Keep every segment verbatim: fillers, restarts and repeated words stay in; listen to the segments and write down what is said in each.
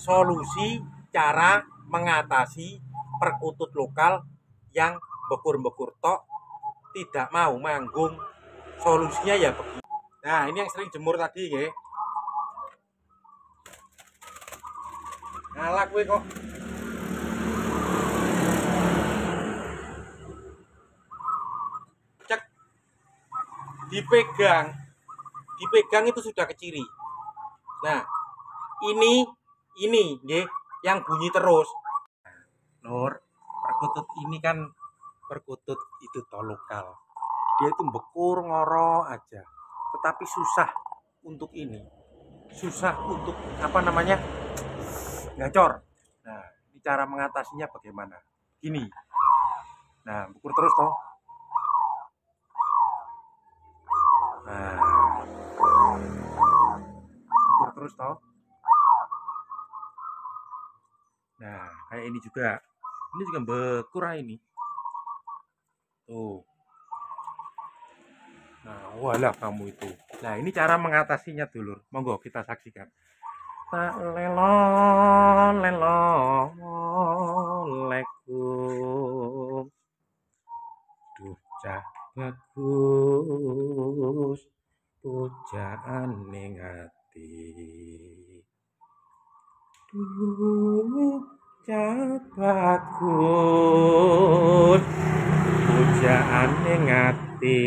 solusi cara mengatasi perkutut lokal yang bekur-bekur tok, tidak mau manggung. Solusinya ya begini. Nah, ini yang sering jemur tadi ya. Ngalah gue kok. Cek. Dipegang. Dipegang itu sudah keciri. Nah, ini ini nggih yang bunyi terus. Lur, perkutut ini kan perkutut itu toh lokal. Dia itu bekur ngoro aja. Tetapi susah untuk ini. Susah untuk apa namanya? Gacor. Nah, ini cara mengatasinya bagaimana? Gini. Nah, bekur terus toh. Nah, bekur terus toh. Nah, kayak ini juga. Ini juga bekur ini. Tuh. Nah, walah kamu itu. Nah, ini cara mengatasinya dulur. Monggo kita saksikan. Tak lelo lelo lekum. Duh, cah bagus. Pujaan ning ati. Duh, cah bagus. Pujaan ning ati.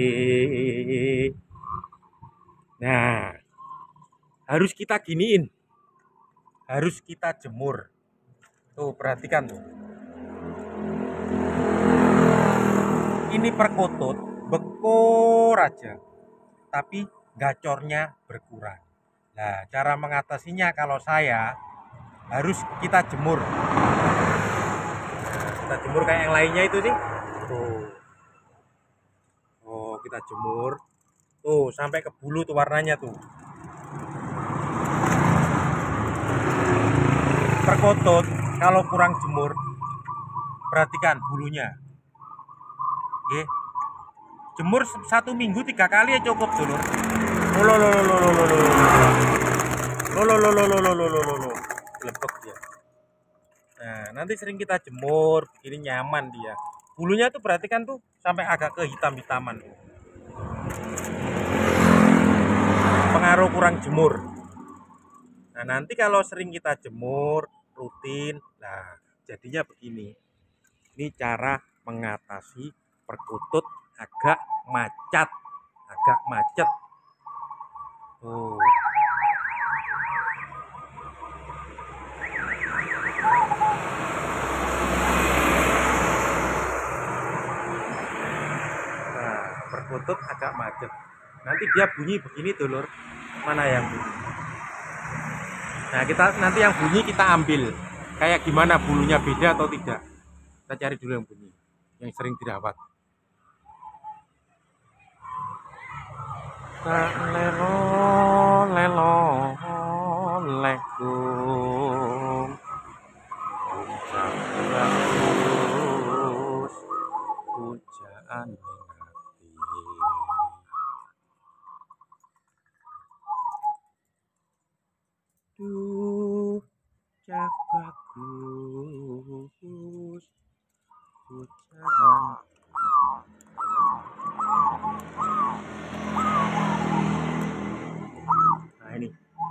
Nah, harus kita giniin. Harus kita jemur. Tuh, perhatikan tuh. Ini perkutut bekur aja. Tapi gacornya berkurang. Nah, cara mengatasinya kalau saya harus kita jemur. Nah, kita jemur kayak yang lainnya itu sih. Tuh. Oh, kita jemur. Tuh, sampai ke bulu tuh warnanya tuh. Perkutut kalau kurang jemur, perhatikan bulunya. Oke. Jemur satu minggu tiga kali ya cukup dulu. Lo lo lo lo lo lo lo lo lo lo lo lo lo lo lo lo lepek dia. Nah, nanti sering kita jemur, begini nyaman dia. Bulunya tuh perhatikan tuh sampai agak ke hitam-hitaman. Pengaruh kurang jemur. Nah, nanti kalau sering kita jemur rutin, nah jadinya begini. Ini cara mengatasi perkutut agak macet, agak macet. Oh. Nah, perkutut agak macet. Nanti dia bunyi begini dulur. Mana yang bunyi? Nah, kita nanti yang bunyi kita ambil. Kayak gimana bulunya beda atau tidak? Kita cari dulu yang bunyi, yang sering dirawat. Tak lelo lelo lekum. Ucap bagus, pujaan hati. Duh, cak bagus, pujaan. Nah ini.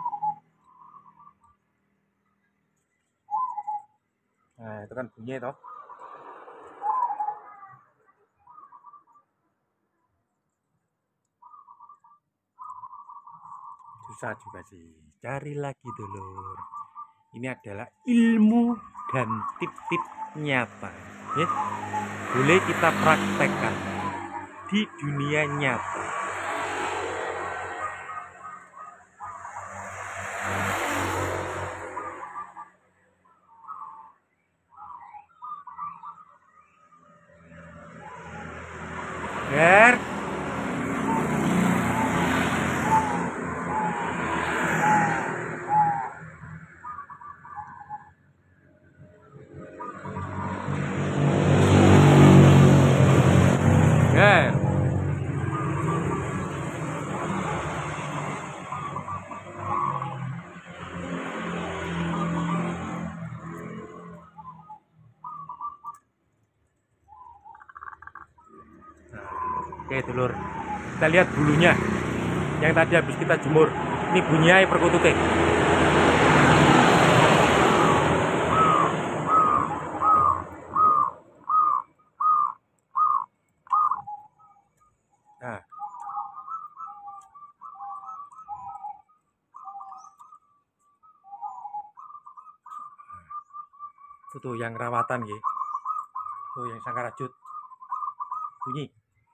Nah itu kan bunyi toh. Susah juga sih. Cari lagi dulur. Ini adalah ilmu dan tip-tip nyata. Ya. Boleh kita praktekkan di dunia nyata. Ger. Ger. Oke dulur, kita lihat bulunya yang tadi habis kita jemur. Ini bunyinya perkututnya. Nah, itu tuh yang rawatan ya, tuh yang sangkarajut bunyi.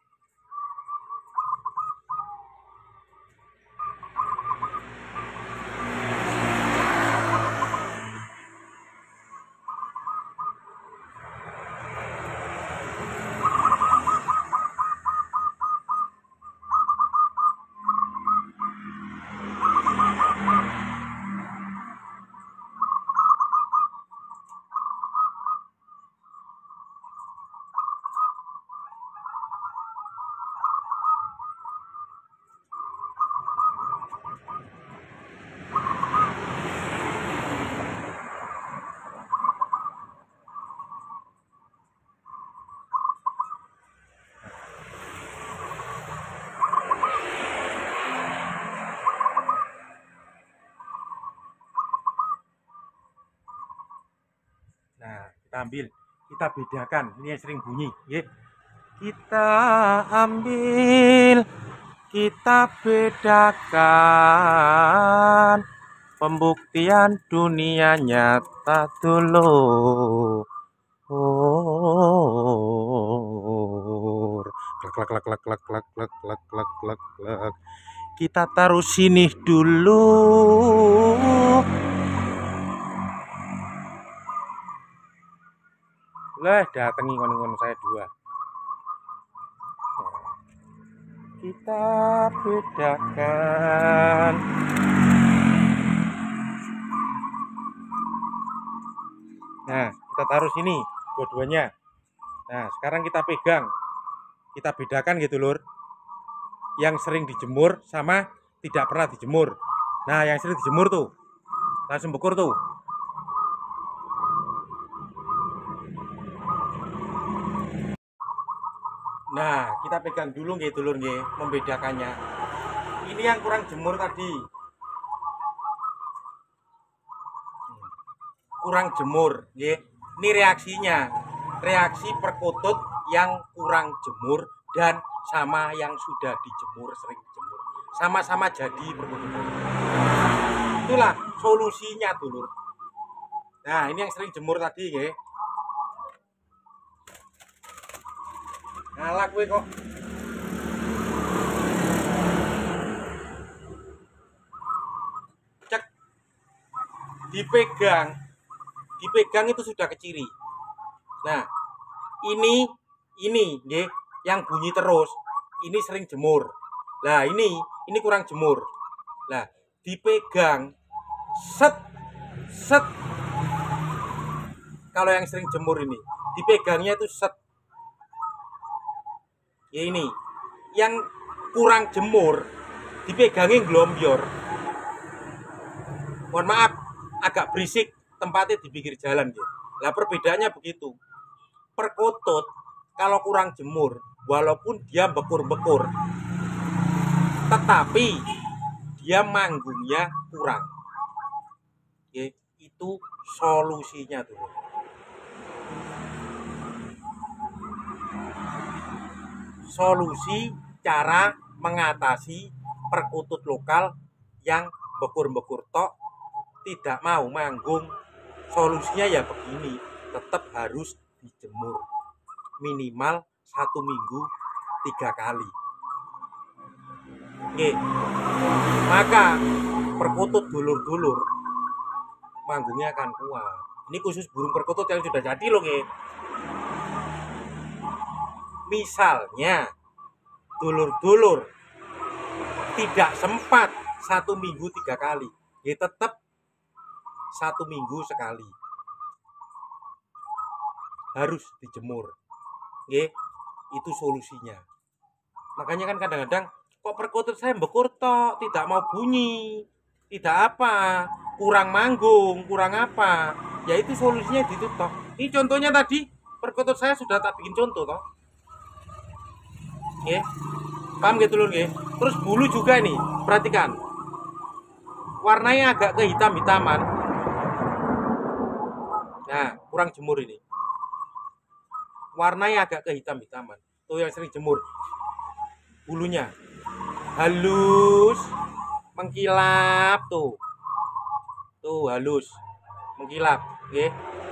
Nah, kita ambil, kita bedakan. Ini yang sering bunyi, ya. Kita ambil, kita bedakan. Pembuktian dunia nyata dulu. Oh, klak klak klak klak klak klak klak klak klak klak klak. Kita taruh sini dulu. Lah, datangi ngon-ngon saya dua. Kita bedakan. Nah, kita taruh sini dua-duanya. Nah, sekarang kita pegang. Kita bedakan gitu, Lur. Yang sering dijemur sama tidak pernah dijemur. Nah, yang sering dijemur tuh langsung bekur tuh. Nah, kita pegang dulu nggih dulur nggih, membedakannya. Ini yang kurang jemur tadi. Kurang jemur, nggih. Ini reaksinya. Reaksi perkutut yang kurang jemur dan sama yang sudah dijemur, sering dijemur. Sama-sama jadi perkutut. Itulah solusinya, dulur. Nah, ini yang sering jemur tadi nggih. Ngalah kowe kok. Cek. Dipegang. Dipegang itu sudah keciri. Nah, ini ini nggih yang bunyi terus. Ini sering jemur. Lah, ini ini kurang jemur. Lah, dipegang set set. Kalau yang sering jemur ini, dipegangnya itu set. Ya ini yang kurang jemur dipegangin glombior. Mohon maaf agak berisik tempatnya di pinggir jalan ya. Lah perbedaannya begitu. Perkutut kalau kurang jemur walaupun dia bekur-bekur tetapi dia manggungnya kurang. Ya, itu solusinya tuh. Solusi cara mengatasi perkutut lokal yang bekur-bekur tok tidak mau manggung. Solusinya ya begini, tetap harus dijemur minimal satu minggu tiga kali. Oke, maka perkutut dulur-dulur manggungnya akan kuat. Ini khusus burung perkutut yang sudah jadi loh, nge. Misalnya dulur-dulur tidak sempat satu minggu tiga kali, ya tetap satu minggu sekali harus dijemur, ya itu solusinya. Makanya kan kadang-kadang kok perkutut saya bekur tok, tidak mau bunyi, tidak apa, kurang manggung, kurang apa, ya itu solusinya ditutup. Ini contohnya tadi perkutut saya sudah tak bikin contoh toh. Nggih. Paham nggih dulur nggih? Terus bulu juga nih, perhatikan. Warnanya agak kehitam-hitaman. Nah, kurang jemur ini. Warnanya agak kehitam-hitaman. Tuh yang sering jemur. Bulunya halus, mengkilap tuh. Tuh halus, mengkilap, nggih.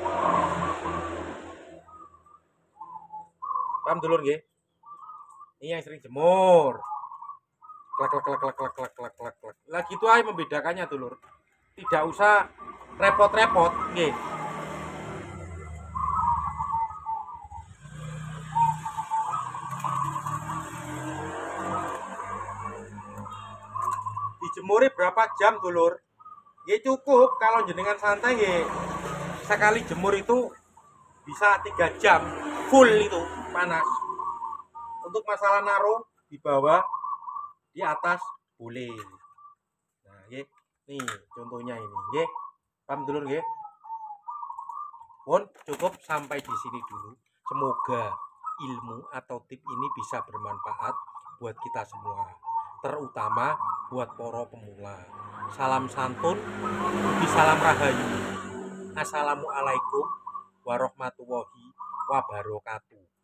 Paham dulur nggih? Ini yang sering jemur. Klak klak klak klak klak klak klak klak klak. Lah gitu aja membedakannya dulur. Tidak usah repot-repot, nggih. Dijemurnya berapa jam dulur? Ya cukup kalau jenengan santai ya. Sekali jemur itu bisa tiga jam full itu panas. Untuk masalah naruh di bawah, di atas boleh. Nah, ye, nih contohnya ini, ye. Paham dulur nggih? Pun cukup sampai di sini dulu. Semoga ilmu atau tip ini bisa bermanfaat buat kita semua, terutama buat para pemula. Salam santun, salam rahayu. Assalamualaikum warahmatullahi wabarakatuh.